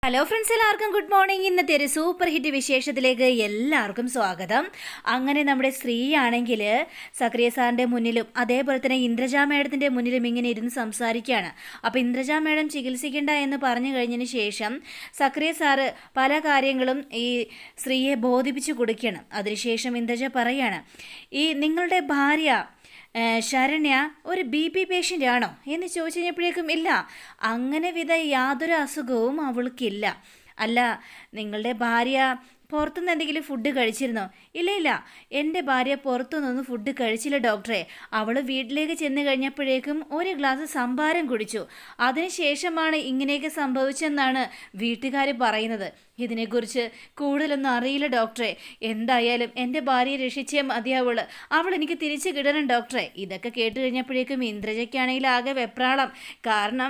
Hello friends, എല്ലാവർക്കും good morning. ഇന്നത്തെ ഒരു സൂപ്പർ ഹിറ്റ് വിശേഷത്തിലേക്ക് എല്ലാവർക്കും സ്വാഗതം. അങ്ങനെ നമ്മുടെ സ്ത്രീ ആണെങ്കിൽ സക്രിയ സാറിൻ്റെ മുന്നിലും അതേപോലെ തന്നെ ഇന്ദ്രജ മേഡത്തിൻ്റെ മുന്നിലും ഇങ്ങനെ ഇരുന്ന് സംസാരിക്കുകയാണ്. അപ്പോൾ ഇന്ദ്രജ മേഡം ചികിത്സിക്കേണ്ട എന്ന് പറഞ്ഞു കഴിഞ്ഞതിന് ശേഷം സക്രിയ സാറ് പല കാര്യങ്ങളും ഈ സ്ത്രീയെ ബോധിപ്പിച്ചു കൊടുക്കുകയാണ്. അതിനുശേഷം ഇന്ദ്രജ പറയാണ്, ഈ നിങ്ങളുടെ ഭാര്യ ശരണ്യ ഒരു BP പേഷ്യൻ്റ് ആണോ എന്ന് ചോദിച്ചു കഴിഞ്ഞപ്പോഴേക്കും ഇല്ല, അങ്ങനെ വിധ യാതൊരു അസുഖവും അവൾക്കില്ല. അല്ല, നിങ്ങളുടെ ഭാര്യ പുറത്തുനിന്ന് എന്തെങ്കിലും ഫുഡ് കഴിച്ചിരുന്നോ? ഇല്ല, എൻ്റെ ഭാര്യ പുറത്തുനിന്നൊന്നും ഫുഡ് കഴിച്ചില്ല ഡോക്ടറെ. അവൾ വീട്ടിലേക്ക് ചെന്ന് കഴിഞ്ഞപ്പോഴേക്കും ഒരു ഗ്ലാസ് സംഭാരം കുടിച്ചു. അതിനുശേഷമാണ് ഇങ്ങനെയൊക്കെ സംഭവിച്ചെന്നാണ് വീട്ടുകാർ പറയുന്നത്. ഇതിനെക്കുറിച്ച് കൂടുതലൊന്നും അറിയില്ല ഡോക്ടറെ. എന്തായാലും എൻ്റെ ഭാര്യയെ രക്ഷിച്ചേ മതിയാവുള്ളൂ. അവൾ എനിക്ക് തിരിച്ചു കിട്ടണം ഡോക്ടറെ. ഇതൊക്കെ കേട്ട് കഴിഞ്ഞപ്പോഴേക്കും ഇന്ദ്രജയ്ക്കാണെങ്കിൽ ആകെ വെപ്രാളം. കാരണം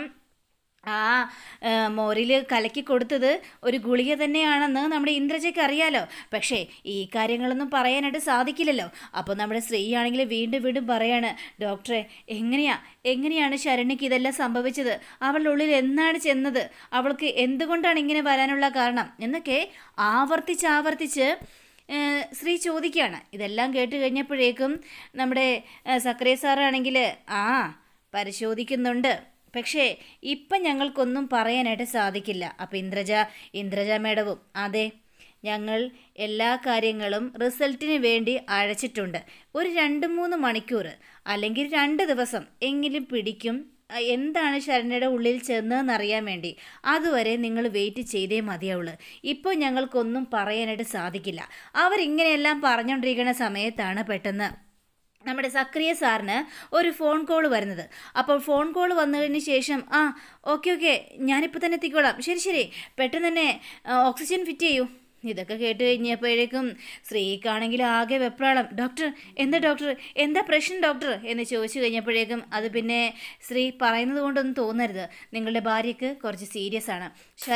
മോരിൽ കലക്കി കൊടുത്തത് ഒരു ഗുളിക തന്നെയാണെന്ന് നമ്മുടെ ഇന്ദ്രജയ്ക്ക് അറിയാലോ. പക്ഷേ ഈ കാര്യങ്ങളൊന്നും പറയാനായിട്ട് സാധിക്കില്ലല്ലോ. അപ്പോൾ നമ്മുടെ സ്ത്രീ ആണെങ്കിൽ വീണ്ടും പറയാണ്, ഡോക്ടറെ എങ്ങനെയാണ് ശരണ്യക്ക് ഇതെല്ലാം സംഭവിച്ചത്? അവളുടെ ഉള്ളിൽ എന്നാണ് ചെന്നത്? അവൾക്ക് എന്തുകൊണ്ടാണ് ഇങ്ങനെ വരാനുള്ള കാരണം എന്നൊക്കെ ആവർത്തിച്ച് സ്ത്രീ ചോദിക്കുകയാണ്. ഇതെല്ലാം കേട്ട് കഴിഞ്ഞപ്പോഴേക്കും നമ്മുടെ സക്രിയ സാറാണെങ്കിൽ പരിശോധിക്കുന്നുണ്ട്, പക്ഷേ ഇപ്പം ഞങ്ങൾക്കൊന്നും പറയാനായിട്ട് സാധിക്കില്ല. അപ്പോൾ ഇന്ദ്രജ മേഡവും, അതെ, ഞങ്ങൾ എല്ലാ കാര്യങ്ങളും റിസൾട്ടിന് വേണ്ടി അയച്ചിട്ടുണ്ട്. ഒരു 2-3 മണിക്കൂർ അല്ലെങ്കിൽ 2 ദിവസം എങ്കിലും പിടിക്കും എന്താണ് ശരണ്യയുടെ ഉള്ളിൽ ചെന്നതെന്നറിയാൻ വേണ്ടി. അതുവരെ നിങ്ങൾ വെയിറ്റ് ചെയ്തേ മതിയാവുള്ളൂ. ഇപ്പോൾ ഞങ്ങൾക്കൊന്നും പറയാനായിട്ട് സാധിക്കില്ല. അവരിങ്ങനെയെല്ലാം പറഞ്ഞുകൊണ്ടിരിക്കുന്ന സമയത്താണ് പെട്ടെന്ന് നമ്മുടെ സക്രിയ സാറിന് ഒരു ഫോൺ കോൾ വരുന്നത്. അപ്പോൾ ഫോൺ കോൾ വന്നതിന് ശേഷം ഓക്കെ ഞാനിപ്പോൾ തന്നെ എത്തിക്കോളാം. ശരി, പെട്ടെന്ന് തന്നെ ഓക്സിജൻ ഫിറ്റ് ചെയ്യൂ. ഇതൊക്കെ കേട്ട് കഴിഞ്ഞപ്പോഴേക്കും സ്ത്രീക്കാണെങ്കിൽ ആകെ വെപ്രാളം. ഡോക്ടർ എന്താ പ്രശ്നം ഡോക്ടർ എന്ന് ചോദിച്ചു കഴിഞ്ഞപ്പോഴേക്കും, അത് പിന്നെ സ്ത്രീ പറയുന്നത് കൊണ്ടൊന്നും തോന്നരുത്, നിങ്ങളുടെ ഭാര്യയ്ക്ക് കുറച്ച് സീരിയസ് ആണ്.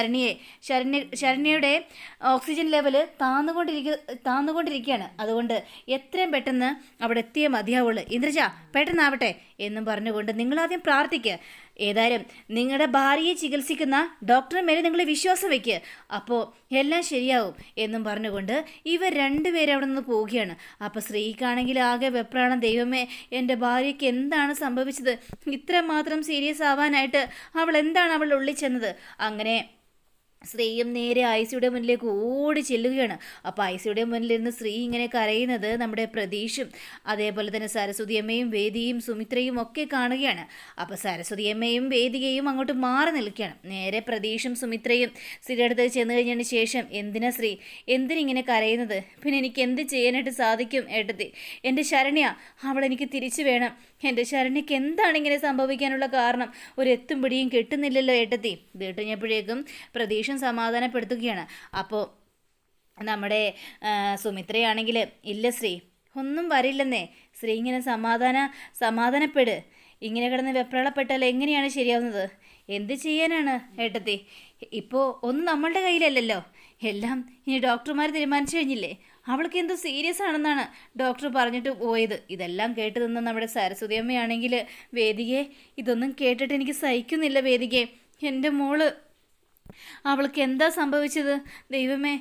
ശരണ്യയുടെ ഓക്സിജൻ ലെവൽ താന്നുകൊണ്ടിരിക്കുകയാണ്. അതുകൊണ്ട് എത്രയും പെട്ടെന്ന് അവിടെ എത്തിയേ മതിയാവുള്ളൂ. ഇന്ദ്രജ പെട്ടെന്നാവട്ടെ എന്നും പറഞ്ഞുകൊണ്ട് നിങ്ങളാദ്യം പ്രാർത്ഥിക്കുക. ഏതായാലും നിങ്ങളുടെ ഭാര്യയെ ചികിത്സിക്കുന്ന ഡോക്ടറെ മേലെ നിങ്ങൾ വിശ്വാസം വയ്ക്കുക, അപ്പോൾ എല്ലാം ശരിയാവും എന്നും പറഞ്ഞുകൊണ്ട് ഇവർ രണ്ടുപേരും അവിടെ നിന്ന് പോവുകയാണ്. അപ്പോൾ സ്ത്രീക്കാണെങ്കിൽ ആകെ വെപ്രാളം. ദൈവമേ, എൻ്റെ ഭാര്യയ്ക്ക് എന്താണ് സംഭവിച്ചത്? ഇത്രമാത്രം സീരിയസ് ആവാനായിട്ട് അവൾ എന്താണ് അവളുടെ ഉള്ളിൽ ചെന്നത്? അങ്ങനെ സ്ത്രീയും നേരെ ഐസിയുടെ മുന്നിലേക്ക് ഓടി ചെല്ലുകയാണ്. അപ്പോൾ ഐസിയുടെ മുന്നിലിരുന്ന് സ്ത്രീ ഇങ്ങനെ കരയുന്നത് നമ്മുടെ പ്രതീഷും അതേപോലെ തന്നെ സരസ്വതി അമ്മയും വേദിയും സുമിത്രയും ഒക്കെ കാണുകയാണ്. അപ്പോൾ സരസ്വതി അമ്മയും വേദികയും അങ്ങോട്ട് മാറി നിൽക്കുകയാണ്. നേരെ പ്രതീഷും സുമിത്രയും സ്ത്രീയുടെ അടുത്ത് ചെന്ന് കഴിഞ്ഞതിന് ശേഷം, എന്തിനിങ്ങനെ കരയുന്നത്? പിന്നെ എനിക്ക് എന്ത് ചെയ്യാനായിട്ട് സാധിക്കും ഏട്ടത്തി? എൻ്റെ ശരണ്യ, അവളെനിക്ക് തിരിച്ചു വേണം. എൻ്റെ ശരണ്യക്ക് എന്താണ് ഇങ്ങനെ സംഭവിക്കാനുള്ള കാരണം? ഒരു എത്തും പിടിയും കിട്ടുന്നില്ലല്ലോ ഏട്ടത്തി. ഇത് കഴിഞ്ഞപ്പോഴേക്കും പ്രതീക്ഷ സമാധാനപ്പെടുത്തുകയാണ്. അപ്പോൾ നമ്മുടെ സുമിത്രയാണെങ്കിൽ, ഇല്ല ശ്രീ, ഒന്നും വരില്ലെന്നേ. ശ്രീ ഇങ്ങനെ സമാധാനപ്പെട്. ഇങ്ങനെ കിടന്ന് വെപ്രാളപ്പെട്ടാൽ എങ്ങനെയാണ് ശരിയാവുന്നത്? എന്ത് ചെയ്യാനാണ് ഏട്ടത്തി? ഇപ്പോൾ ഒന്നും നമ്മളുടെ കയ്യിലല്ലല്ലോ, എല്ലാം ഇനി ഡോക്ടർമാർ തീരുമാനിച്ചു കഴിഞ്ഞില്ലേ. അവൾക്ക് എന്തോ സീരിയസ് ആണെന്നാണ് ഡോക്ടർ പറഞ്ഞിട്ട് പോയത്. ഇതെല്ലാം കേട്ട് നിന്ന് നമ്മുടെ സരസ്വതി അമ്മയാണെങ്കിൽ, വേദികയെ, ഇതൊന്നും കേട്ടിട്ട് എനിക്ക് സഹിക്കുന്നില്ല വേദികയെ. എൻ്റെ മോള്, അവൾക്ക് എന്താ സംഭവിച്ചത്? ദൈവമേ,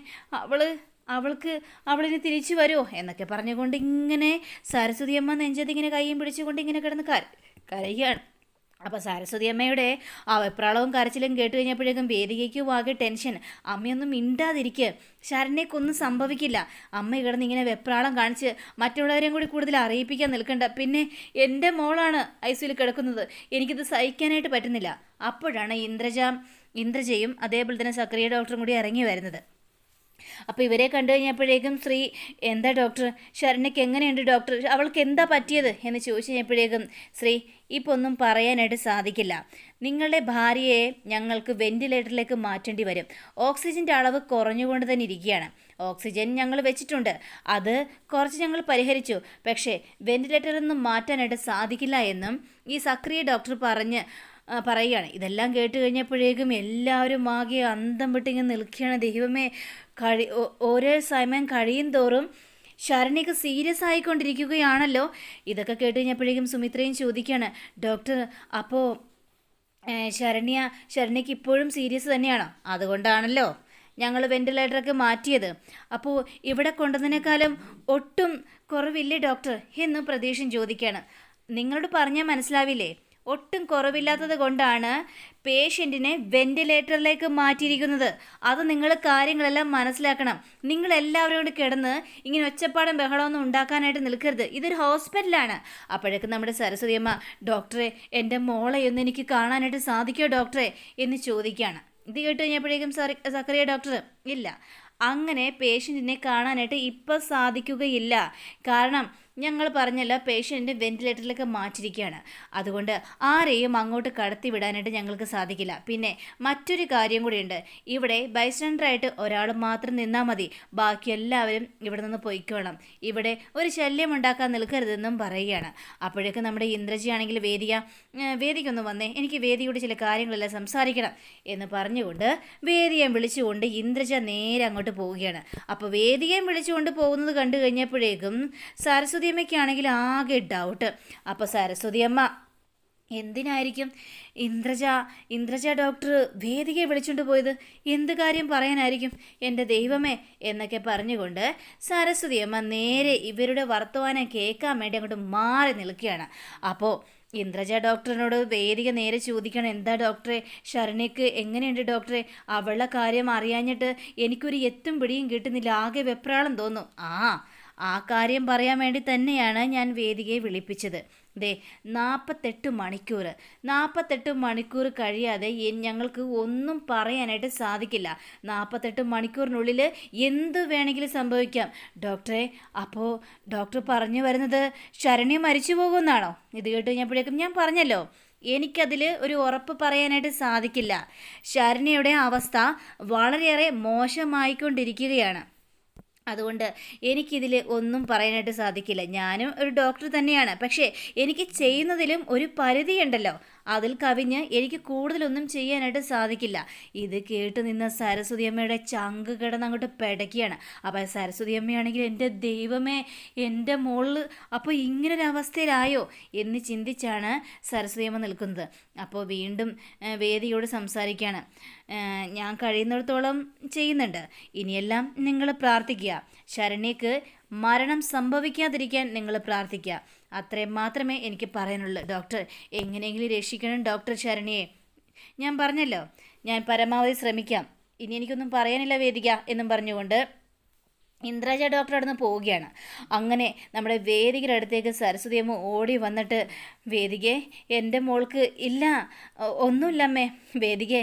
അവളിന് തിരിച്ചു വരുമോ എന്നൊക്കെ പറഞ്ഞുകൊണ്ട് ഇങ്ങനെ സരസ്വതി അമ്മ നെഞ്ചത്ത് ഇങ്ങനെ കൈയും പിടിച്ചുകൊണ്ട് ഇങ്ങനെ കിടന്ന് കരയുകയാണ്. അപ്പോൾ സരസ്വതി അമ്മയുടെ വെപ്രാളവും കരച്ചിലും കേട്ട് കഴിഞ്ഞപ്പോഴേക്കും വേദികയ്ക്കും ആകെ ടെൻഷൻ. അമ്മയൊന്നും മിണ്ടാതിരിക്കുക, ശരണ്യക്കൊന്നും സംഭവിക്കില്ല. അമ്മ കിടന്ന് ഇങ്ങനെ വെപ്രാളം കാണിച്ച് മറ്റുള്ളവരെയും കൂടി കൂടുതൽ അറിയിപ്പിക്കാൻ നിൽക്കണ്ട. പിന്നെ എൻ്റെ മോളാണ് ഐസിയുയിൽ കിടക്കുന്നത്, എനിക്കിത് സഹിക്കാനായിട്ട് പറ്റുന്നില്ല. അപ്പോഴാണ് ഇന്ദ്രജയും അതേപോലെ തന്നെ സക്രിയ ഡോക്ടറും കൂടി ഇറങ്ങി വരുന്നത്. അപ്പോൾ ഇവരെ കണ്ടു കഴിഞ്ഞപ്പോഴേക്കും സ്ത്രീ, എന്താ ഡോക്ടർ, ശരണ്യക്ക് എങ്ങനെയുണ്ട് ഡോക്ടർ, അവൾക്ക് എന്താ പറ്റിയത് എന്ന് ചോദിച്ചു കഴിഞ്ഞപ്പോഴേക്കും, സ്ത്രീ, ഇപ്പോൾ ഒന്നും പറയാനായിട്ട് സാധിക്കില്ല. നിങ്ങളുടെ ഭാര്യയെ ഞങ്ങൾക്ക് വെന്റിലേറ്ററിലേക്ക് മാറ്റേണ്ടി വരും. ഓക്സിജൻ്റെ അളവ് കുറഞ്ഞുകൊണ്ട് തന്നെ ഇരിക്കുകയാണ്. ഓക്സിജൻ ഞങ്ങൾ വെച്ചിട്ടുണ്ട്, അത് കുറച്ച് ഞങ്ങൾ പരിഹരിച്ചു. പക്ഷേ വെന്റിലേറ്ററിൽ നിന്നും മാറ്റാനായിട്ട് സാധിക്കില്ല എന്നും ഈ സക്രിയ ഡോക്ടർ പറയുകയാണ്. ഇതെല്ലാം കേട്ട് കഴിഞ്ഞപ്പോഴേക്കും എല്ലാവരും ആകെ അന്തം വിട്ടിങ്ങനെ നിൽക്കുകയാണ്. ദൈവമേ, ഓരോ സമയം കഴിയും തോറും ശരണ്യക്ക് സീരിയസ് ആയിക്കൊണ്ടിരിക്കുകയാണല്ലോ. ഇതൊക്കെ കേട്ട് കഴിഞ്ഞപ്പോഴേക്കും സുമിത്രയും ചോദിക്കുകയാണ്, ഡോക്ടർ, അപ്പോൾ ശരണ്യക്ക് ഇപ്പോഴും സീരിയസ് തന്നെയാണോ? അതുകൊണ്ടാണല്ലോ ഞങ്ങൾ വെന്റിലേറ്ററൊക്കെ മാറ്റിയത്. അപ്പോൾ ഇവിടെ കൊണ്ടുവന്നതിനേക്കാളും ഒട്ടും കുറവില്ലേ ഡോക്ടർ എന്ന് പ്രതീക്ഷൻ ചോദിക്കുകയാണ്. നിങ്ങളോട് പറഞ്ഞാൽ മനസ്സിലാവില്ലേ? ഒട്ടും കുറവില്ലാത്തത് കൊണ്ടാണ് പേഷ്യൻറ്റിനെ വെന്റിലേറ്ററിലേക്ക് മാറ്റിയിരിക്കുന്നത്. അത് നിങ്ങൾ കാര്യങ്ങളെല്ലാം മനസ്സിലാക്കണം. നിങ്ങളെല്ലാവരും കൂടി കിടന്ന് ഇങ്ങനെ ഒച്ചപ്പാടും ബഹളമൊന്നും ഉണ്ടാക്കാനായിട്ട് നിൽക്കരുത്. ഇതൊരു ഹോസ്പിറ്റലാണ്. അപ്പോഴേക്കും നമ്മുടെ സരസ്വതി അമ്മ, ഡോക്ടറെ എൻ്റെ മോളെ ഒന്ന് എനിക്ക് കാണാനായിട്ട് സാധിക്കുമോ ഡോക്ടറെ എന്ന് ചോദിക്കുകയാണ്. ഇത് കേട്ട് കഴിഞ്ഞപ്പോഴേക്കും സക്കറിയ ഡോക്ടർ, ഇല്ല, അങ്ങനെ പേഷ്യൻറ്റിനെ കാണാനായിട്ട് ഇപ്പം സാധിക്കുകയില്ല. കാരണം ഞങ്ങൾ പറഞ്ഞല്ല, പേഷ്യൻറ്റ് വെന്റിലേറ്ററിലേക്ക് മാറ്റിയിരിക്കുകയാണ്. അതുകൊണ്ട് ആരെയും അങ്ങോട്ട് കടത്തി വിടാനായിട്ട് ഞങ്ങൾക്ക് സാധിക്കില്ല. പിന്നെ മറ്റൊരു കാര്യം കൂടിയുണ്ട്. ഇവിടെ ബൈസ്റ്റാൻഡറായിട്ട് ഒരാൾ മാത്രം നിന്നാൽ മതി. ബാക്കി എല്ലാവരും ഇവിടെ നിന്ന് പൊയ്ക്കോണം. ഇവിടെ ഒരു ശല്യം ഉണ്ടാക്കാൻ നിൽക്കരുതെന്നും പറയുകയാണ്. അപ്പോഴേക്കും നമ്മുടെ ഇന്ദ്രജിയാണെങ്കിൽ വേദിക്കൊന്ന് വന്നേ, എനിക്ക് വേദിയോട് ചില കാര്യങ്ങളെല്ലാം സംസാരിക്കണം എന്ന് പറഞ്ഞുകൊണ്ട് വേദിയെ വിളിച്ചുകൊണ്ട് ഇന്ദ്രജ നേരെ അങ്ങോട്ട് പോവുകയാണ്. അപ്പോൾ വേദിയെ വിളിച്ചുകൊണ്ട് പോകുന്നത് കണ്ടു കഴിഞ്ഞപ്പോഴേക്കും സരസ്വതി അമ്മയ്ക്കാണെങ്കിൽ ആകെ ഡൗട്ട്. അപ്പോൾ സരസ്വതി അമ്മ, എന്തിനായിരിക്കും ഇന്ദ്രജ ഡോക്ടർ വേദികയെ വിളിച്ചുകൊണ്ട് പോയത്? എന്ത് കാര്യം പറയാനായിരിക്കും എൻ്റെ ദൈവമേ എന്നൊക്കെ പറഞ്ഞുകൊണ്ട് സരസ്വതി അമ്മ നേരെ ഇവരുടെ വർത്തമാനം കേൾക്കാൻ വേണ്ടി അങ്ങോട്ട് മാറി നിൽക്കുകയാണ്. അപ്പോൾ ഇന്ദ്രജ ഡോക്ടറിനോട് വേദിക നേരെ ചോദിക്കണം, എന്താ ഡോക്ടറെ, ശരണ്യക്ക് എങ്ങനെയുണ്ട് ഡോക്ടറെ? അവളുടെ കാര്യം അറിയാഞ്ഞിട്ട് എനിക്കൊരു എത്തും പിടിയും കിട്ടുന്നില്ല, ആകെ വെപ്രാളം തോന്നും. ആ കാര്യം പറയാൻ വേണ്ടി തന്നെയാണ് ഞാൻ വേദികയെ വിളിപ്പിച്ചത്. 48 മണിക്കൂർ കഴിയാതെ ഞങ്ങൾക്ക് ഒന്നും പറയാനായിട്ട് സാധിക്കില്ല. 48 മണിക്കൂറിനുള്ളിൽ എന്ത് വേണമെങ്കിലും സംഭവിക്കാം ഡോക്ടറെ. അപ്പോൾ ഡോക്ടർ പറഞ്ഞു വരുന്നത് ശരണ്യ മരിച്ചു പോകുമെന്നാണോ? ഇത് കേട്ട് കഴിഞ്ഞപ്പോഴേക്കും ഞാൻ പറഞ്ഞല്ലോ, എനിക്കതിൽ ഒരു ഉറപ്പ് പറയാനായിട്ട് സാധിക്കില്ല. ശരണ്യയുടെ അവസ്ഥ വളരെയേറെ മോശമായിക്കൊണ്ടിരിക്കുകയാണ്. അതുകൊണ്ട് എനിക്കിതിൽ ഒന്നും പറയാനായിട്ട് സാധിക്കില്ല. ഞാനും ഒരു ഡോക്ടർ തന്നെയാണ്. പക്ഷേ എനിക്ക് ചെയ്യുന്നതിലും ഒരു പരിധിയുണ്ടല്ലോ, അതിൽ കവിഞ്ഞ് എനിക്ക് കൂടുതലൊന്നും ചെയ്യാനായിട്ട് സാധിക്കില്ല. ഇത് കേട്ട് നിന്ന സരസ്വതി അമ്മയുടെ ചങ്ക് കിടന്ന് അങ്ങോട്ട് പിടയ്ക്കുകയാണ്. അപ്പോൾ സരസ്വതി അമ്മയാണെങ്കിൽ, എൻ്റെ ദൈവമേ, എൻ്റെ മോള് അപ്പോൾ ഇങ്ങനൊരവസ്ഥയിലായോ എന്ന് ചിന്തിച്ചാണ് സരസ്വതി അമ്മ നിൽക്കുന്നത്. അപ്പോൾ വീണ്ടും വേദിയോട് സംസാരിക്കുകയാണ്. ഞാൻ കഴിയുന്നിടത്തോളം ചെയ്യുന്നുണ്ട്. ഇനിയെല്ലാം നിങ്ങൾ പ്രാർത്ഥിക്കുക. ശരണ്യക്ക് മരണം സംഭവിക്കാതിരിക്കാൻ നിങ്ങൾ പ്രാർത്ഥിക്കുക. അത്രയും മാത്രമേ എനിക്ക് പറയാനുള്ളൂ ഡോക്ടർ. എങ്ങനെയെങ്കിലും രക്ഷിക്കണം ഡോക്ടർ ശരണ്യയെ. ഞാൻ പറഞ്ഞല്ലോ, ഞാൻ പരമാവധി ശ്രമിക്കാം. ഇനി എനിക്കൊന്നും പറയാനില്ല വേദിക എന്നും പറഞ്ഞുകൊണ്ട് ഇന്ദ്രജ ഡോക്ടർ അവിടെ നിന്ന് പോവുകയാണ്. അങ്ങനെ നമ്മുടെ വേദികയുടെ അടുത്തേക്ക് സരസ്വതി അമ്മ ഓടി വന്നിട്ട്, വേദികെ, എൻ്റെ മോൾക്ക് ഇല്ല, ഒന്നുമില്ല അമ്മേ. വേദികെ,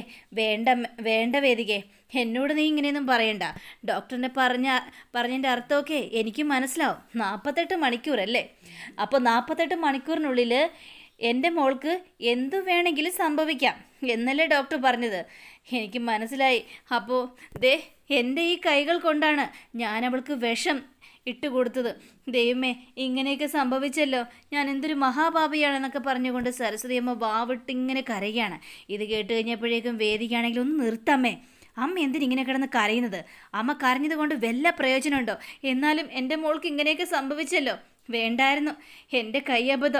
വേണ്ട വേദികെ, എന്നോട് നീ ഇങ്ങനെയൊന്നും പറയണ്ട. ഡോക്ടറിനെ പറഞ്ഞതിൻ്റെ അർത്ഥമൊക്കെ എനിക്ക് മനസ്സിലാവും. 48 മണിക്കൂറല്ലേ? അപ്പോൾ 48 മണിക്കൂറിനുള്ളിൽ എൻ്റെ മോൾക്ക് എന്തു വേണമെങ്കിലും സംഭവിക്കാം എന്നല്ലേ ഡോക്ടർ പറഞ്ഞത്? എനിക്ക് മനസ്സിലായി. അപ്പോൾ എൻ്റെ ഈ കൈകൾ കൊണ്ടാണ് ഞാൻ അവൾക്ക് വിഷം ഇട്ട് കൊടുത്തത്. ദൈവമേ, ഇങ്ങനെയൊക്കെ സംഭവിച്ചല്ലോ, ഞാൻ എന്തൊരു മഹാപാപിയാണെന്നൊക്കെ പറഞ്ഞുകൊണ്ട് സരസ്വതി അമ്മ വാവിട്ടിങ്ങനെ കരയുകയാണ്. ഇത് കേട്ട് കഴിഞ്ഞപ്പോഴേക്കും വേദിക്കുകയാണെങ്കിൽ, ഒന്ന് നിർത്തമ്മേ, അമ്മ എന്തിനിങ്ങനെ കിടന്ന് കരയുന്നത്? അമ്മ കരഞ്ഞത് കൊണ്ട് വല്ല പ്രയോജനമുണ്ടോ? എന്നാലും എൻ്റെ മോൾക്ക് ഇങ്ങനെയൊക്കെ സംഭവിച്ചല്ലോ, വേണ്ടായിരുന്നു. എൻ്റെ കയ്യബദ്ധം.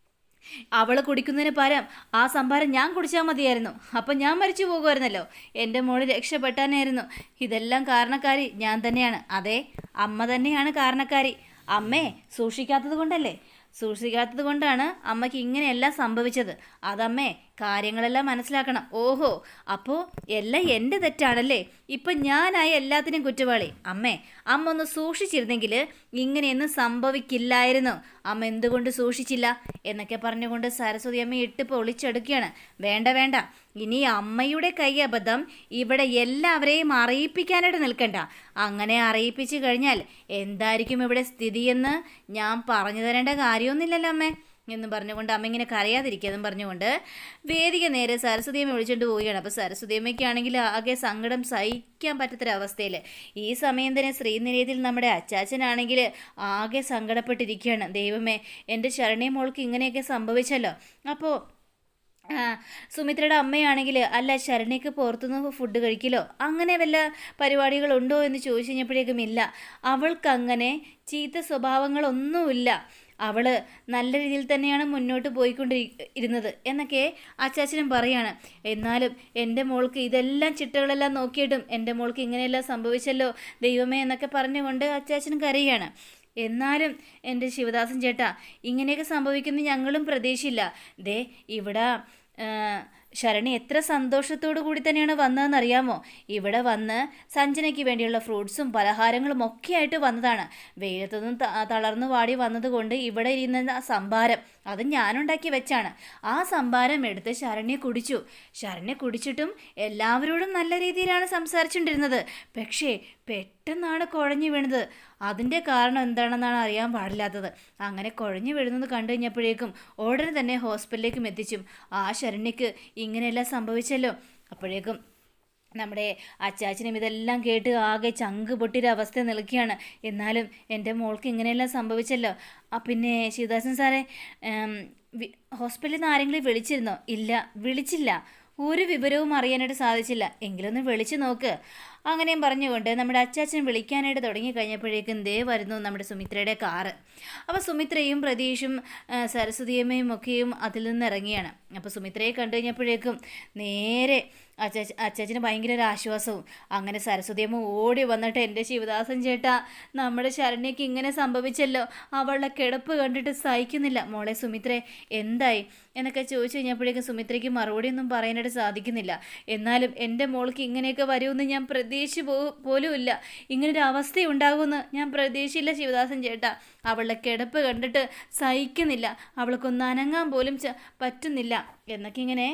അവൾ കുടിക്കുന്നതിന് പകരം ആ സംഭാരം ഞാൻ കുടിച്ചാൽ മതിയായിരുന്നു. അപ്പം ഞാൻ മരിച്ചു പോകുമായിരുന്നല്ലോ. എൻ്റെ മോള് രക്ഷപ്പെട്ടാനായിരുന്നു. ഇതെല്ലാം കാരണക്കാരി ഞാൻ തന്നെയാണ്. അതെ, അമ്മ തന്നെയാണ് കാരണക്കാരി. അമ്മേ സൂക്ഷിക്കാത്തത് കൊണ്ടാണ് അമ്മയ്ക്ക് ഇങ്ങനെയെല്ലാം സംഭവിച്ചത്. അതമ്മേ കാര്യങ്ങളെല്ലാം മനസ്സിലാക്കണം. ഓഹോ, അപ്പോൾ എല്ലാം എൻ്റെ തെറ്റാണല്ലേ? ഇപ്പം ഞാനായി എല്ലാത്തിനും കുറ്റവാളി. അമ്മ ഒന്ന് സൂക്ഷിച്ചിരുന്നെങ്കിൽ ഇങ്ങനെയൊന്നും സംഭവിക്കില്ലായിരുന്നു. അമ്മ എന്തുകൊണ്ട് സൂക്ഷിച്ചില്ല എന്നൊക്കെ പറഞ്ഞുകൊണ്ട് സരസ്വതി അമ്മ ഇട്ടിപ്പോൾ ഒളിച്ചെടുക്കുകയാണ്. വേണ്ട, ഇനി അമ്മയുടെ കൈയബദ്ധം ഇവിടെ എല്ലാവരെയും അറിയിപ്പിക്കാനായിട്ട് നിൽക്കണ്ട. അങ്ങനെ അറിയിപ്പിച്ചു കഴിഞ്ഞാൽ എന്തായിരിക്കും ഇവിടെ സ്ഥിതിയെന്ന് ഞാൻ പറഞ്ഞു തരേണ്ട കാര്യമൊന്നുമില്ലല്ലോ അമ്മേ എന്നും പറഞ്ഞുകൊണ്ട് അമ്മ ഇങ്ങനെ കരയാതിരിക്കുകയെന്നും പറഞ്ഞുകൊണ്ട് വേദിക നേരെ സരസ്വതി അമ്മ വിളിച്ചുകൊണ്ട് പോവുകയാണ്. അപ്പോൾ സരസ്വതി അമ്മയ്ക്കാണെങ്കിൽ ആകെ സങ്കടം സഹിക്കാൻ പറ്റാത്തൊരവസ്ഥയിൽ ഈ സമയം തന്നെ ശ്രീനിലയത്തിൽ നമ്മുടെ അച്ചാച്ചനാണെങ്കിൽ ആകെ സങ്കടപ്പെട്ടിരിക്കുകയാണ്. ദൈവമേ, എൻ്റെ ശരണ്യ മോൾക്ക് ഇങ്ങനെയൊക്കെ സംഭവിച്ചല്ലോ. അപ്പോൾ സുമിത്രയുടെ അമ്മയാണെങ്കിൽ, അല്ല ശരണ്യക്ക് പുറത്തുനിന്ന് ഫുഡ് കഴിക്കലോ അങ്ങനെ വല്ല പരിപാടികളുണ്ടോ എന്ന് ചോദിച്ചു കഴിഞ്ഞപ്പോഴേക്കും ഇല്ല, അവൾക്കങ്ങനെ ചീത്ത സ്വഭാവങ്ങളൊന്നുമില്ല. അവള് നല്ല രീതിയിൽ തന്നെയാണ് മുന്നോട്ട് പോയിക്കൊണ്ടിരുന്നത് എന്നൊക്കെ അച്ചാച്ചനും പറയാണ്. എന്നാലും എൻ്റെ മോൾക്ക് ഇതെല്ലാം ചിട്ടകളെല്ലാം നോക്കിയിട്ടും എൻ്റെ മോൾക്ക് ഇങ്ങനെയെല്ലാം സംഭവിച്ചല്ലോ ദൈവമേ എന്നൊക്കെ പറഞ്ഞുകൊണ്ട് അച്ചാച്ചനും കരയാണ്. എന്നാലും എൻ്റെ ശിവദാസൻ ചേട്ടാ, ഇങ്ങനെയൊക്കെ സംഭവിക്കുന്ന ഞങ്ങളും പ്രതീക്ഷയില്ല. ദേ ഇവിടെ ശരണി എത്ര സന്തോഷത്തോടു കൂടി തന്നെയാണ് വന്നതെന്നറിയാമോ? ഇവിടെ വന്ന് സഞ്ജനയ്ക്ക് വേണ്ടിയുള്ള ഫ്രൂട്ട്സും പലഹാരങ്ങളും ഒക്കെ ആയിട്ട് വന്നതാണ്. വെയിലത്തൊന്നും തളർന്നു വാടി വന്നതുകൊണ്ട് ഇവിടെ ഇരുന്ന സംഭാരം അത് ഞാനുണ്ടാക്കി വെച്ചാണ്. ആ സംഭാരം എടുത്ത് ശരണ്യ കുടിച്ചു. ശരണ്യ കുടിച്ചിട്ടും എല്ലാവരോടും നല്ല രീതിയിലാണ് സംസാരിച്ചുകൊണ്ടിരുന്നത്. പക്ഷേ പെട്ടെന്നാണ് കുഴഞ്ഞു വീണത്. അതിൻ്റെ കാരണം എന്താണെന്നാണ് അറിയാൻ പാടില്ലാത്തത്. അങ്ങനെ കുഴഞ്ഞു വീഴുന്നത് കണ്ടു കഴിഞ്ഞപ്പോഴേക്കും ഉടനെ തന്നെ ഹോസ്പിറ്റലിലേക്കും എത്തിച്ചും. ആ ശരണ്യക്ക് ഇങ്ങനെയെല്ലാം സംഭവിച്ചല്ലോ. അപ്പോഴേക്കും നമ്മുടെ അച്ചാച്ചനും ഇതെല്ലാം കേട്ട് ആകെ ചങ്ക് പൊട്ടിയൊരവസ്ഥ നിൽക്കുകയാണ്. എന്നാലും എൻ്റെ മോൾക്ക് ഇങ്ങനെയെല്ലാം സംഭവിച്ചല്ലോ. പിന്നെ ശിവദാസൻ സാറേ, ഹോസ്പിറ്റലിൽ നിന്ന് ആരെങ്കിലും വിളിച്ചിരുന്നോ? ഇല്ല, വിളിച്ചില്ല. ഒരു വിവരവും അറിയാനായിട്ട് സാധിച്ചില്ല. എങ്കിലൊന്ന് വിളിച്ചു നോക്ക്. അങ്ങനെയും പറഞ്ഞുകൊണ്ട് നമ്മുടെ അച്ചാച്ചൻ വിളിക്കാനായിട്ട് തുടങ്ങിക്കഴിഞ്ഞപ്പോഴേക്കും ദേ വരുന്നു നമ്മുടെ സുമിത്രയുടെ കാറ്. അപ്പോൾ സുമിത്രയും പ്രതീഷും സരസ്വതിയമ്മയും ഒക്കെയും അതിൽ നിന്ന് ഇറങ്ങിയാണ്. അപ്പോൾ സുമിത്രയെ കണ്ടു കഴിഞ്ഞപ്പോഴേക്കും നേരെ അച്ചാച്ചന് ഭയങ്കര ഒരു ആശ്വാസവും. അങ്ങനെ സരസ്വതിയമ്മ ഓടി വന്നിട്ട്, എൻ്റെ ശിവദാസൻ ചേട്ടാ, നമ്മുടെ ശരണ്യക്ക് ഇങ്ങനെ സംഭവിച്ചല്ലോ, അവളുടെ കിടപ്പ് കണ്ടിട്ട് സഹിക്കുന്നില്ല. മോളെ സുമിത്രേ, എന്തായി എന്നൊക്കെ ചോദിച്ചു കഴിഞ്ഞപ്പോഴേക്കും സുമിത്രയ്ക്ക് മറുപടിയൊന്നും പറയാനായിട്ട് സാധിക്കുന്നില്ല. എന്നാലും എൻ്റെ മോൾക്ക് ഇങ്ങനെയൊക്കെ വരുമെന്ന് ഞാൻ പ്രതീക്ഷിച്ച് പോലുമില്ല. ഇങ്ങനൊരു അവസ്ഥ ഉണ്ടാകുമെന്ന് ഞാൻ പ്രതീക്ഷിച്ചില്ല ശിവദാസൻ ചേട്ടാ. അവളുടെ കിടപ്പ് കണ്ടിട്ട് സഹിക്കുന്നില്ല, അവൾക്കൊന്ന് അനങ്ങാൻ പോലും പറ്റുന്നില്ല എന്നൊക്കെ ഇങ്ങനെ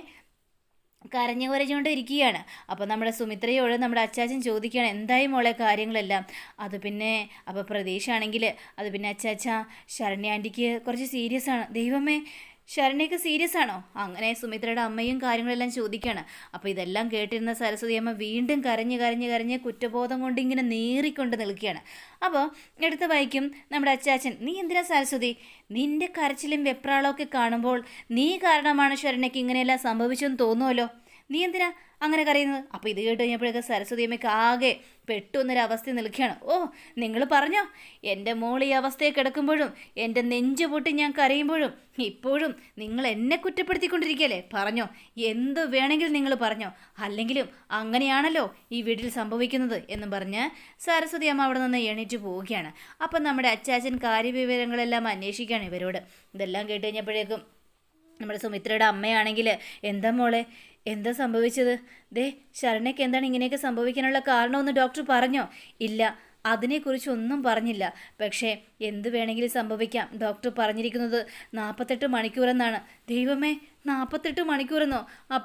കരഞ്ഞു കുരഞ്ഞുകൊണ്ട് ഇരിക്കുകയാണ്. അപ്പോൾ നമ്മുടെ സുമിത്രയോട് നമ്മുടെ അച്ചാച്ചൻ ചോദിക്കുകയാണ്, എന്തായി മോളെ കാര്യങ്ങളെല്ലാം? അത് പിന്നെ അപ്പോൾ പ്രതീക്ഷയാണെങ്കിൽ അത് പിന്നെ അച്ചാച്ച, ശരണ്യ ആൻറ്റിക്ക് കുറച്ച് സീരിയസ് ആണ്. ദൈവമേ, ശരണ്യക്ക് സീരിയസ് ആണോ? അങ്ങനെ സുമിത്രയുടെ അമ്മയും കാര്യങ്ങളെല്ലാം ചോദിക്കുകയാണ്. അപ്പോൾ ഇതെല്ലാം കേട്ടിരുന്ന സരസ്വതി അമ്മ വീണ്ടും കരഞ്ഞ് കുറ്റബോധം കൊണ്ട് ഇങ്ങനെ നീറിക്കൊണ്ട് നിൽക്കുകയാണ്. അപ്പോൾ എടുത്ത് വായിക്കും നമ്മുടെ അച്ചാച്ചൻ, നീ എന്തിനാ സരസ്വതി, നിന്റെ കരച്ചിലും വെപ്രാളമൊക്കെ കാണുമ്പോൾ നീ കാരണമാണ് ശരണ്യക്ക് ഇങ്ങനെയെല്ലാം സംഭവിച്ചെന്ന് തോന്നുമല്ലോ. നീ എന്തിനാ അങ്ങനെ കരയുന്നത്? അപ്പോൾ ഇത് കേട്ട് കഴിഞ്ഞപ്പോഴേക്ക് സരസ്വതി അമ്മയ്ക്ക് ആകെ പെട്ടുന്നൊരവസ്ഥ നിൽക്കുകയാണ്. ഓ, നിങ്ങൾ പറഞ്ഞോ, എൻ്റെ മോൾ ഈ അവസ്ഥയെ കിടക്കുമ്പോഴും എൻ്റെ നെഞ്ചു പൊട്ടി ഞാൻ കരയുമ്പോഴും ഇപ്പോഴും നിങ്ങൾ എന്നെ കുറ്റപ്പെടുത്തിക്കൊണ്ടിരിക്കുകയല്ലേ? പറഞ്ഞോ, എന്ത് വേണമെങ്കിലും നിങ്ങൾ പറഞ്ഞോ, അല്ലെങ്കിലും അങ്ങനെയാണല്ലോ ഈ വീട്ടിൽ സംഭവിക്കുന്നത് എന്നും പറഞ്ഞ് സരസ്വതി അമ്മ അവിടെ നിന്ന് എണീറ്റ് പോവുകയാണ്. അപ്പം നമ്മുടെ അച്ചാച്ചൻ കാര്യവിവരങ്ങളെല്ലാം അന്വേഷിക്കുകയാണ് ഇവരോട്. ഇതെല്ലാം കേട്ട് കഴിഞ്ഞപ്പോഴേക്കും നമ്മുടെ സുമിത്രയുടെ അമ്മയാണെങ്കിൽ, എന്താ മോളെ, എന്താ സംഭവിച്ചത്? ദേ ശരണ്യക്ക് എന്താണ് ഇങ്ങനെയൊക്കെ സംഭവിക്കാനുള്ള കാരണമെന്ന് ഡോക്ടർ പറഞ്ഞോ? ഇല്ല, അതിനെക്കുറിച്ചൊന്നും പറഞ്ഞില്ല. പക്ഷേ എന്ത് വേണമെങ്കിലും സംഭവിക്കാം. ഡോക്ടർ പറഞ്ഞിരിക്കുന്നത് 48 മണിക്കൂറെന്നാണ്. ദൈവമേ, 48 മണിക്കൂറെന്നോ?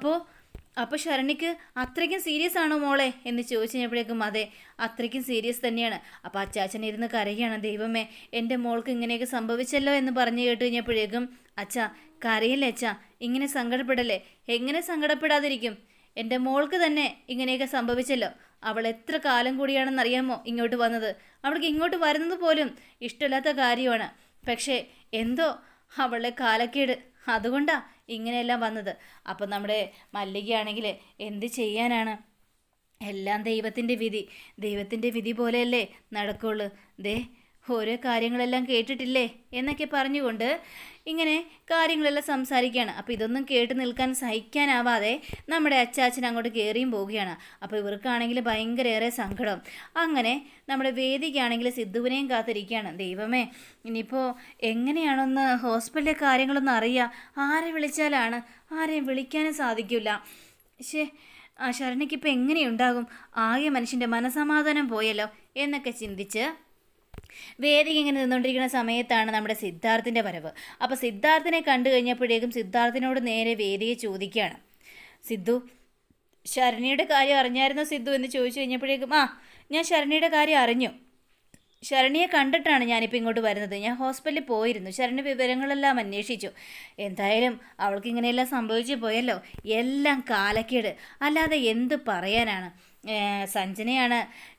അപ്പോൾ ശരണ്യക്ക് അത്രയ്ക്കും സീരിയസ് ആണോ മോളെ എന്ന് ചോദിച്ചു കഴിഞ്ഞപ്പോഴേക്കും അതെ, അത്രയ്ക്കും സീരിയസ് തന്നെയാണ്. അപ്പോൾ അച്ചാച്ചൻ ഇരുന്ന് കരയാണ്. ദൈവമേ, എൻ്റെ മോൾക്ക് ഇങ്ങനെയൊക്കെ സംഭവിച്ചല്ലോ എന്ന് പറഞ്ഞു കേട്ട് കഴിഞ്ഞപ്പോഴേക്കും, അച്ഛാ കരയില്ലേ അച്ഛാ, ഇങ്ങനെ സങ്കടപ്പെടല്ലേ. എങ്ങനെ സങ്കടപ്പെടാതിരിക്കും? എൻ്റെ മോൾക്ക് തന്നെ ഇങ്ങനെയൊക്കെ സംഭവിച്ചല്ലോ. അവൾ എത്ര കാലം കൂടിയാണെന്നറിയാമോ ഇങ്ങോട്ട് വന്നത്? അവൾക്ക് ഇങ്ങോട്ട് വരുന്നത് പോലും ഇഷ്ടമില്ലാത്ത കാര്യമാണ്. പക്ഷേ എന്തോ അവളുടെ കാലക്കേട്, അതുകൊണ്ടാ ഇങ്ങനെയെല്ലാം വന്നത്. അപ്പം നമ്മുടെ മല്ലികയാണെങ്കിൽ എന്ത് ചെയ്യാനാണ്? എല്ലാം ദൈവത്തിൻ്റെ വിധി പോലെയല്ലേ നടക്കുള്ളൂ. ദേ ഓരോ കാര്യങ്ങളെല്ലാം കേട്ടിട്ടില്ലേ എന്നൊക്കെ പറഞ്ഞുകൊണ്ട് ഇങ്ങനെ കാര്യങ്ങളെല്ലാം സംസാരിക്കുകയാണ്. അപ്പോൾ ഇതൊന്നും കേട്ട് നിൽക്കാൻ സഹിക്കാനാവാതെ നമ്മുടെ അച്ചാച്ചൻ അങ്ങോട്ട് കയറിയും പോവുകയാണ്. അപ്പോൾ ഇവർക്കാണെങ്കിൽ ഭയങ്കര ഏറെ സങ്കടം. അങ്ങനെ നമ്മുടെ വേദിക്കാണെങ്കിൽ സിദ്ധുവിനെയും കാത്തിരിക്കുകയാണ്. ദൈവമേ, ഇനിയിപ്പോൾ എങ്ങനെയാണൊന്ന് ഹോസ്പിറ്റലിലെ കാര്യങ്ങളൊന്നും അറിയുക? ആരെ വിളിച്ചാലാണ്? ആരെയും വിളിക്കാനും സാധിക്കില്ല. ശരണ്യക്കിപ്പോൾ എങ്ങനെയുണ്ടാകും? ആകെ മനുഷ്യൻ്റെ മനസമാധാനം പോയല്ലോ എന്നൊക്കെ ചിന്തിച്ച് വേദിക ഇങ്ങനെ നിന്നുകൊണ്ടിരിക്കുന്ന സമയത്താണ് നമ്മുടെ സിദ്ധാർത്ഥിൻ്റെ വരവ്. അപ്പോൾ സിദ്ധാർത്ഥിനെ കണ്ടു കഴിഞ്ഞപ്പോഴേക്കും സിദ്ധാർത്ഥിനോട് നേരെ വേദിയെ ചോദിക്കുകയാണ്, സിദ്ധു, ശരണ്യയുടെ കാര്യം അറിഞ്ഞായിരുന്നോ സിദ്ധു എന്ന് ചോദിച്ചു കഴിഞ്ഞപ്പോഴേക്കും, ഞാൻ ശരണ്യയുടെ കാര്യം അറിഞ്ഞു. ശരണ്യയെ കണ്ടിട്ടാണ് ഞാനിപ്പോൾ ഇങ്ങോട്ട് വരുന്നത്. ഞാൻ ഹോസ്പിറ്റലിൽ പോയിരുന്നു, ശരണ്യ വിവരങ്ങളെല്ലാം അന്വേഷിച്ചു. എന്തായാലും അവൾക്ക് ഇങ്ങനെയെല്ലാം സംഭവിച്ചു പോയല്ലോ. എല്ലാം കാലക്കേട്, അല്ലാതെ എന്ത് പറയാനാണ്? സഞ്ജനയാണ്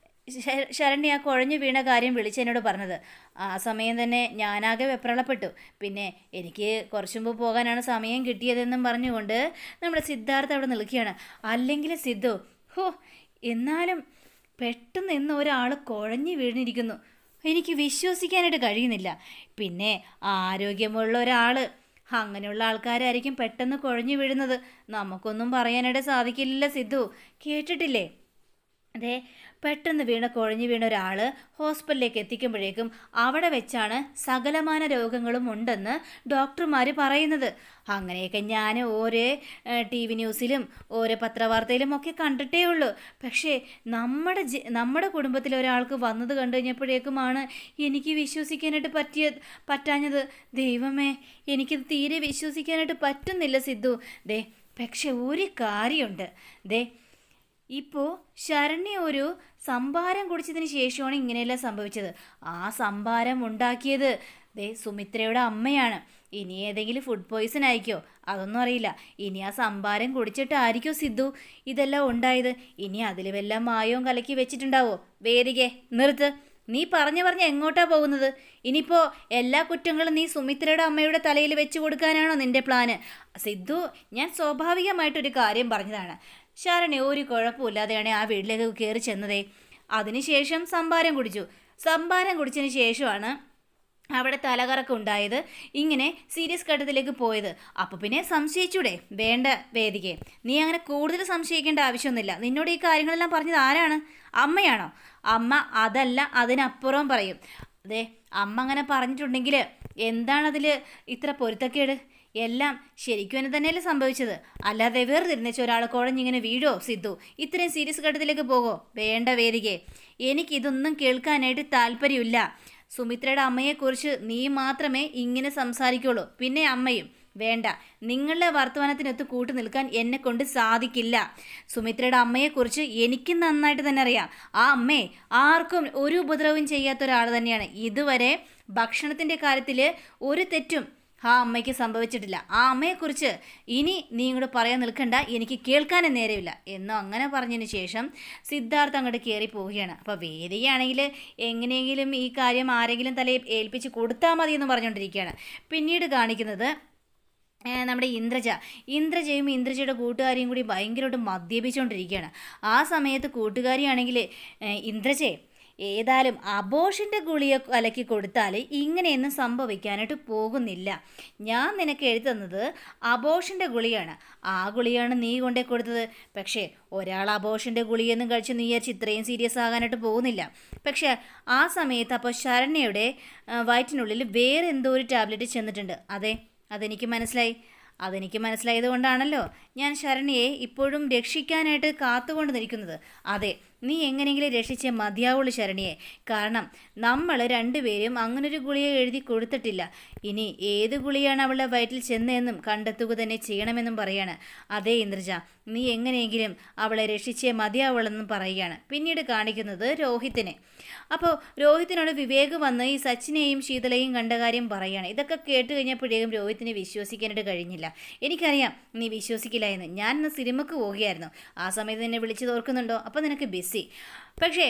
ശരണ്യ കുഴഞ്ഞു വീണ കാര്യം വിളിച്ചെന്നോട് പറഞ്ഞത്. ആ സമയം തന്നെ ഞാനാകെ വെപ്രാളപ്പെട്ടു. പിന്നെ എനിക്ക് കുറച്ചു മുമ്പ് പോകാനാണ് സമയം കിട്ടിയതെന്നും പറഞ്ഞുകൊണ്ട് നമ്മുടെ സിദ്ധാർത്ഥ അവിടെ നിൽക്കുകയാണ്. അല്ലെങ്കിൽ സിദ്ധു, എന്നാലും പെട്ടെന്ന് ഇന്ന് ഒരാൾ കുഴഞ്ഞു വീണിരിക്കുന്നു. എനിക്ക് വിശ്വസിക്കാനായിട്ട് കഴിയുന്നില്ല. പിന്നെ ആരോഗ്യമുള്ള ഒരാൾ, അങ്ങനെയുള്ള ആൾക്കാരായിരിക്കും പെട്ടെന്ന് കുഴഞ്ഞു വീഴുന്നത്. നമുക്കൊന്നും പറയാനായിട്ട് സാധിക്കില്ല സിദ്ധു. കേട്ടിട്ടില്ലേ? അതെ, പെട്ടെന്ന് കുഴഞ്ഞു വീണ ഒരാൾ ഹോസ്പിറ്റലിലേക്ക് എത്തിക്കുമ്പോഴേക്കും അവിടെ വെച്ചാണ് സകലമാന രോഗങ്ങളും ഉണ്ടെന്ന് ഡോക്ടർമാർ പറയുന്നത്. അങ്ങനെയൊക്കെ ഞാൻ ഓരോ TV ന്യൂസിലും ഓരോ പത്രവാർത്തയിലും ഒക്കെ കണ്ടിട്ടേ ഉള്ളൂ. പക്ഷേ നമ്മുടെ കുടുംബത്തിലെ ഒരാൾക്ക് വന്നത് കണ്ടു കഴിഞ്ഞപ്പോഴേക്കുമാണ് എനിക്ക് വിശ്വസിക്കാനായിട്ട് പറ്റാഞ്ഞത്. ദൈവമേ, എനിക്കിത് തീരെ വിശ്വസിക്കാനായിട്ട് പറ്റുന്നില്ല സിദ്ധു. ദേ, പക്ഷെ ഒരു കാര്യമുണ്ട്. ദേ, ഇപ്പോൾ ശരണ്യ ഒരു സംഭാരം കുടിച്ചതിന് ശേഷമാണ് ഇങ്ങനെയെല്ലാം സംഭവിച്ചത്. ആ സംഭാരം ഉണ്ടാക്കിയത് സുമിത്രയുടെ അമ്മയാണ്. ഇനി ഏതെങ്കിലും ഫുഡ് പോയ്സൺ ആയിരിക്കോ? അതൊന്നും അറിയില്ല. ഇനി ആ സംഭാരം കുടിച്ചിട്ടായിരിക്കോ സിദ്ധു ഇതെല്ലാം ഉണ്ടായത്. ഇനി അതിൽ വല്ല മായവും കലക്കി വെച്ചിട്ടുണ്ടാവോ? വേദികെ, നിർത്ത്. നീ പറഞ്ഞ് എങ്ങോട്ടാ പോകുന്നത്? ഇനിയിപ്പോൾ എല്ലാ കുറ്റങ്ങളും നീ സുമിത്രയുടെ അമ്മയുടെ തലയിൽ വെച്ച് കൊടുക്കാനാണോ നിന്റെ പ്ലാന്? സിദ്ധു, ഞാൻ സ്വാഭാവികമായിട്ടൊരു കാര്യം പറഞ്ഞതാണ്. ശരണ്യ ഒരു കുഴപ്പമില്ലാതെയാണ് ആ വീട്ടിലേക്ക് കയറി ചെന്നതേ. അതിനുശേഷം സംഭാരം കുടിച്ചതിന് ശേഷമാണ് അവിടെ തലകറക്കം ഉണ്ടായത്, ഇങ്ങനെ സീരിയസ് ഘട്ടത്തിലേക്ക് പോയത്. അപ്പോൾ പിന്നെ സംശയിച്ചൂടെ? വേണ്ട വേദികെ, നീ അങ്ങനെ കൂടുതൽ സംശയിക്കേണ്ട ആവശ്യമൊന്നുമില്ല. നിന്നോട് ഈ കാര്യങ്ങളെല്ലാം പറഞ്ഞത് ആരാണ്? അമ്മയാണോ? അമ്മ അതല്ല, അതിനപ്പുറം പറയും. അതെ, അമ്മ അങ്ങനെ പറഞ്ഞിട്ടുണ്ടെങ്കിൽ എന്താണതിൽ ഇത്ര പൊരുത്തക്കേട്? എല്ലാം ശരിക്കും എന്നെ തന്നെയല്ലേ സംഭവിച്ചത്. അല്ലാതെ വെറുതിരുന്നേച്ച് ഒരാൾ കുഴഞ്ഞിങ്ങനെ വീഴോ സിദ്ധു? ഇത്രയും സീരിയസ് ഘട്ടത്തിലേക്ക് പോകോ? വേണ്ട വേദികെ, എനിക്കിതൊന്നും കേൾക്കാനായിട്ട് താല്പര്യമില്ല. സുമിത്രയുടെ അമ്മയെക്കുറിച്ച് നീ മാത്രമേ ഇങ്ങനെ സംസാരിക്കുള്ളൂ. പിന്നെ അമ്മയും വേണ്ട. നിങ്ങളുടെ വർത്തമാനത്തിനൊത്ത് കൂട്ടു നിൽക്കാൻ എന്നെ കൊണ്ട് സാധിക്കില്ല. സുമിത്രയുടെ അമ്മയെക്കുറിച്ച് എനിക്ക് നന്നായിട്ട് തന്നെ അറിയാം. ആ അമ്മയെ ആർക്കും ഒരു ഉപദ്രവവും ചെയ്യാത്ത ഒരാൾ തന്നെയാണ്. ഇതുവരെ ഭക്ഷണത്തിൻ്റെ കാര്യത്തിൽ ഒരു തെറ്റും ആ അമ്മയ്ക്ക് സംഭവിച്ചിട്ടില്ല. ആ അമ്മയെക്കുറിച്ച് ഇനി നീ ഇങ്ങോട്ട് പറയാൻ നിൽക്കണ്ട, എനിക്ക് കേൾക്കാനും നേരമില്ല എന്നോ അങ്ങനെ പറഞ്ഞതിന് ശേഷം സിദ്ധാർത്ഥ് അങ്ങോട്ട് കയറി പോവുകയാണ്. അപ്പോൾ വേദികയാണെങ്കിൽ എങ്ങനെയെങ്കിലും ഈ കാര്യം ആരെങ്കിലും തലയിൽ ഏൽപ്പിച്ച് കൊടുത്താൽ മതി എന്ന് പറഞ്ഞുകൊണ്ടിരിക്കുകയാണ്. പിന്നീട് കാണിക്കുന്നത് നമ്മുടെ ഇന്ദ്രജയും ഇന്ദ്രജയുടെ കൂട്ടുകാരിയും കൂടി ഭയങ്കരമായിട്ട് മദ്യപിച്ചുകൊണ്ടിരിക്കുകയാണ്. ആ സമയത്ത് കൂട്ടുകാരിയാണെങ്കിൽ ഇന്ദ്രജയെ, ഏതായാലും അബോഷൻ്റെ ഗുളിക കലക്കി കൊടുത്താൽ ഇങ്ങനെയൊന്നും സംഭവിക്കാനായിട്ട് പോകുന്നില്ല. ഞാൻ നിനക്ക് എഴുതി തന്നത് അബോഷൻ്റെ ഗുളിയാണ്. ആ ഗുളിയാണ് നീ കൊണ്ടേ കൊടുത്തത്. പക്ഷേ ഒരാൾ അബോഷൻ്റെ ഗുളിയൊന്നും കഴിച്ച് നീ വിചാരിച്ച് ഇത്രയും സീരിയസ് ആകാനായിട്ട് പോകുന്നില്ല. പക്ഷേ ആ സമയത്ത് അപ്പോൾ ശരണ്യയുടെ വയറ്റിനുള്ളിൽ വേറെ എന്തോ ഒരു ടാബ്ലറ്റ് ചെന്നിട്ടുണ്ട്. അതെനിക്ക് മനസ്സിലായത് കൊണ്ടാണല്ലോ ഞാൻ ശരണ്യയെ ഇപ്പോഴും രക്ഷിക്കാനായിട്ട് കാത്തുകൊണ്ട് നിൽക്കുന്നത്. അതെ, നീ എങ്ങനെയെങ്കിലും രക്ഷിച്ചേ മതിയാവുള്ളൂ ശരണ്യയെ. കാരണം നമ്മൾ രണ്ടുപേരും അങ്ങനൊരു ഗുളിക എഴുതി കൊടുത്തിട്ടില്ല. ഇനി ഏത് ഗുളിയാണ് അവളുടെ വയറ്റിൽ ചെന്നതെന്നും കണ്ടെത്തുക തന്നെ ചെയ്യണമെന്നും പറയാണ്. അതേ ഇന്ദ്രജ, നീ എങ്ങനെയെങ്കിലും അവളെ രക്ഷിച്ചേ മതിയാവുള്ളെന്നും പറയുകയാണ്. പിന്നീട് കാണിക്കുന്നത് രോഹിത്തിനെ. അപ്പോൾ രോഹിത്തിനോട് വിവേക് വന്ന് ഈ സച്ചിനെയും ശീതളയും കണ്ട കാര്യം പറയുകയാണ്. ഇതൊക്കെ കേട്ട് കഴിഞ്ഞപ്പോഴേക്കും രോഹിത്തിനെ വിശ്വസിക്കാനായിട്ട് കഴിഞ്ഞില്ല. എനിക്കറിയാം നീ വിശ്വസിക്കില്ല എന്ന്. ഞാൻ ഇന്ന് സിനിമക്ക് പോവുകയായിരുന്നു. ആ സമയത്ത് നിന്നെ വിളിച്ചത് ഓർക്കുന്നുണ്ടോ? അപ്പോൾ നിനക്ക് ബിസി. പക്ഷേ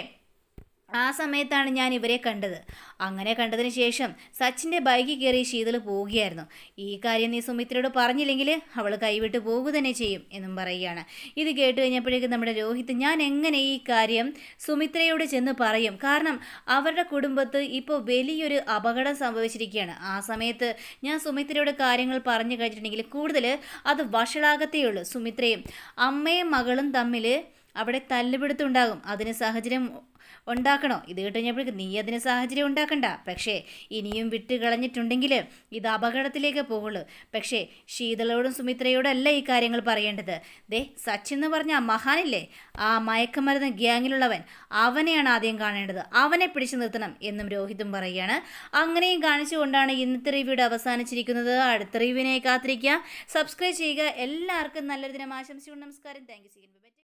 ആ സമയത്താണ് ഞാൻ ഇവരെ കണ്ടത്. അങ്ങനെ കണ്ടതിന് ശേഷം സച്ചിൻ്റെ ബൈക്കിൽ കയറി ശീതൾ പോവുകയായിരുന്നു. ഈ കാര്യം നീ സുമിത്രയോട് പറഞ്ഞില്ലെങ്കിൽ അവൾ കൈവിട്ട് പോകുക തന്നെ ചെയ്യും എന്നും പറയുകയാണ്. ഇത് കേട്ട് കഴിഞ്ഞപ്പോഴേക്കും നമ്മുടെ രോഹിത്, ഞാൻ എങ്ങനെ ഈ കാര്യം സുമിത്രയോട് ചെന്ന് പറയും? കാരണം അവരുടെ കുടുംബത്ത് ഇപ്പോൾ വലിയൊരു അപകടം സംഭവിച്ചിരിക്കുകയാണ്. ആ സമയത്ത് ഞാൻ സുമിത്രയോട് കാര്യങ്ങൾ പറഞ്ഞു കഴിഞ്ഞിട്ടുണ്ടെങ്കിൽ കൂടുതൽ അത് വഷളാകത്തേ ഉള്ളൂ. സുമിത്രയും അമ്മയും മകളും തമ്മിൽ അവിടെ തല്ലുപിടുത്തുണ്ടാകും. അതിന് സാഹചര്യം ഉണ്ടാക്കണോ? ഇത് കിട്ടുകഴിഞ്ഞപ്പോഴേക്കും നീ അതിന് സാഹചര്യം ഉണ്ടാക്കണ്ട. പക്ഷേ ഇനിയും വിട്ട് കളഞ്ഞിട്ടുണ്ടെങ്കിൽ ഇത് അപകടത്തിലേക്ക് പോകുള്ളൂ. പക്ഷേ ശീതളോടും സുമിത്രയോടും അല്ല ഈ കാര്യങ്ങൾ പറയേണ്ടത്. സച്ചിൻ എന്ന് പറഞ്ഞ ആ മഹാനില്ലേ, ആ മയക്കമരുന്ന് ഗ്യാങ്ങിലുള്ളവൻ, അവനെയാണ് ആദ്യം കാണേണ്ടത്. അവനെ പിടിച്ചു നിർത്തണം എന്നും രോഹിതും പറയുകയാണ്. അങ്ങനെയും കാണിച്ചുകൊണ്ടാണ് ഇന്നത്തെ റിവ്യൂടെ അവസാനിച്ചിരിക്കുന്നത്. അടുത്ത റിവ്യൂവിനെ കാത്തിരിക്കുക. സബ്സ്ക്രൈബ് ചെയ്യുക. എല്ലാവർക്കും നല്ലൊരു ദിനം ആശംസിച്ചുകൊണ്ട് നമസ്കാരം. Thank U.